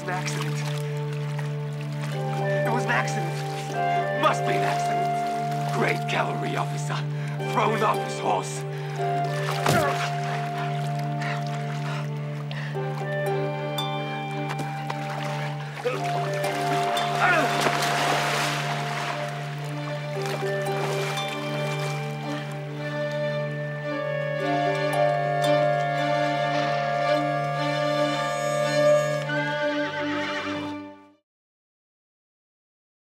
an accident. It was an accident. Must be an accident. Great cavalry officer, thrown off his horse.